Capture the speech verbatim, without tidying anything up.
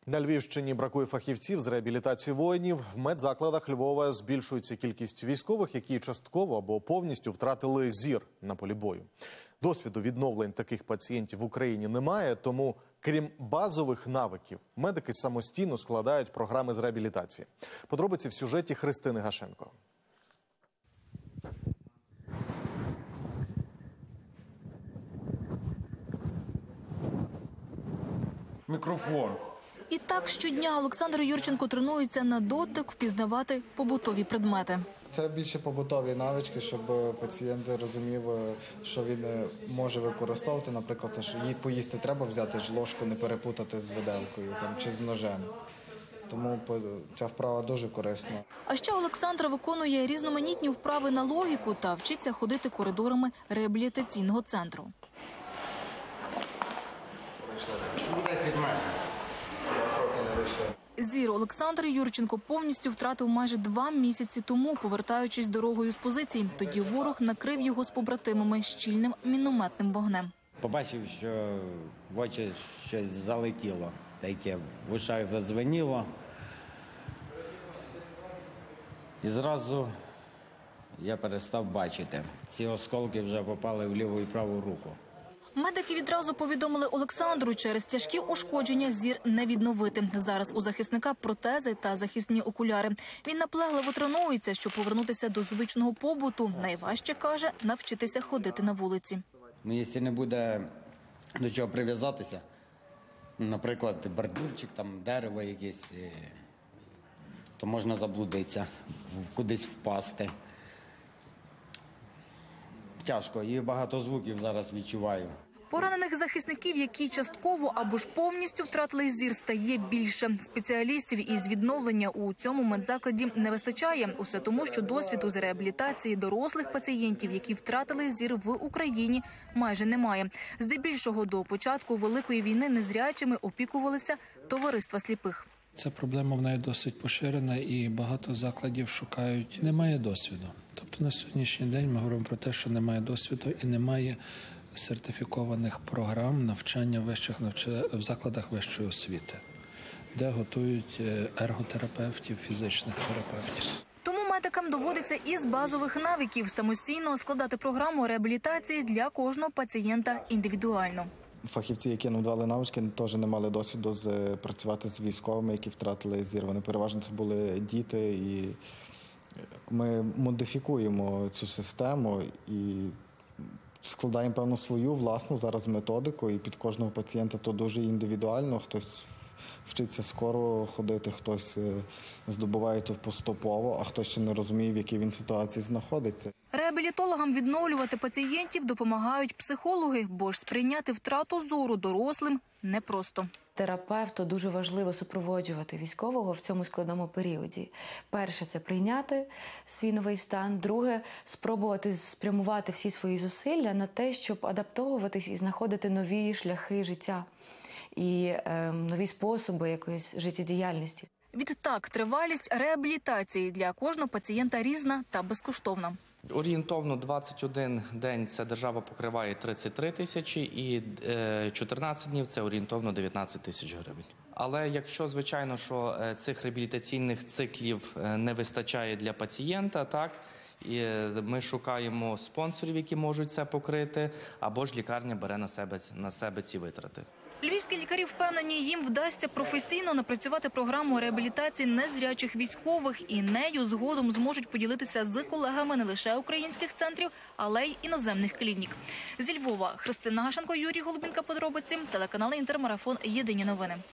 На Львівщині бракує фахівців з реабілітації воїнів. В медзакладах Львова збільшується кількість військових, які частково або повністю втратили зір на полі бою. Досвіду відновлень таких пацієнтів в Україні немає, тому, крім базових навиків, медики самостійно складають програми з реабілітації. Подробиці в сюжеті Христини Гашенко. Мікрофон. І так щодня Олександр Юрченко тренується на дотик впізнавати побутові предмети. Це більше побутові навички, щоб пацієнт розумів, що він може використовувати. Наприклад, що їй поїсти треба взяти ж ложку, не перепутати з виделкою там, чи з ножем. Тому ця вправа дуже корисна. А ще Олександр виконує різноманітні вправи на логіку та вчиться ходити коридорами реабілітаційного центру. Зір Олександр Юрченко повністю втратив майже два місяці тому, повертаючись дорогою з позицій. Тоді ворог накрив його з побратимами щільним мінометним вогнем. Побачив, що в очі щось залетіло, таке в ушах задзвеніло. І зразу я перестав бачити. Ці осколки вже попали в ліву і праву руку. Медики відразу повідомили Олександру, через тяжкі ушкодження зір не відновити. Зараз у захисника протези та захисні окуляри. Він наполегливо тренується, щоб повернутися до звичного побуту. Найважче, каже, навчитися ходити на вулиці. Ну, якщо не буде до чого прив'язатися, наприклад, бордюрчик, там, дерево якесь, то можна заблудитися, кудись впасти. Тяжко, і багато звуків зараз відчуваю. Поранених захисників, які частково або ж повністю втратили зір, стає більше. Спеціалістів із відновлення у цьому медзакладі не вистачає. Усе тому, що досвіду з реабілітації дорослих пацієнтів, які втратили зір в Україні, майже немає. Здебільшого до початку Великої війни незрячими опікувалися товариства сліпих. Ця проблема в неї досить поширена і багато закладів шукають. Немає досвіду. Тобто на сьогоднішній день ми говоримо про те, що немає досвіду і немає сертифікованих програм навчання вищих навч... в закладах вищої освіти, де готують ерготерапевтів, фізичних терапевтів. Тому медикам доводиться із базових навиків самостійно складати програму реабілітації для кожного пацієнта індивідуально. Фахівці, які надавали навички, теж не мали досвіду з, працювати з військовими, які втратили зір. Вони переважно це були діти, і ми модифікуємо цю систему і складаємо, певно, свою власну зараз методику, і під кожного пацієнта то дуже індивідуально. Хтось вчиться скоро ходити, хтось здобуває це поступово, а хтось ще не розуміє, в якій він ситуації знаходиться. Реабілітологам відновлювати пацієнтів допомагають психологи, бо ж сприйняти втрату зору дорослим непросто. Терапевту дуже важливо супроводжувати військового в цьому складному періоді. Перше – це прийняти свій новий стан. Друге – спробувати спрямувати всі свої зусилля на те, щоб адаптовуватись і знаходити нові шляхи життя і е, нові способи якоїсь життєдіяльності. Відтак, тривалість реабілітації для кожного пацієнта різна та безкоштовна. Орієнтовно двадцять один день це держава покриває тридцять три тисячі і чотирнадцять днів це орієнтовно дев'ятнадцять тисяч гривень. Але якщо, звичайно, що цих реабілітаційних циклів не вистачає для пацієнта, так, і ми шукаємо спонсорів, які можуть це покрити, або ж лікарня бере на себе, на себе ці витрати. Львівські лікарі впевнені, їм вдасться професійно напрацювати програму реабілітації незрячих військових і нею згодом зможуть поділитися з колегами не лише українських центрів, але й іноземних клінік. Зі Львова Христина Гашенко, Юрій Голубінка, подробиці, телеканал Інтермарафон, єдині новини.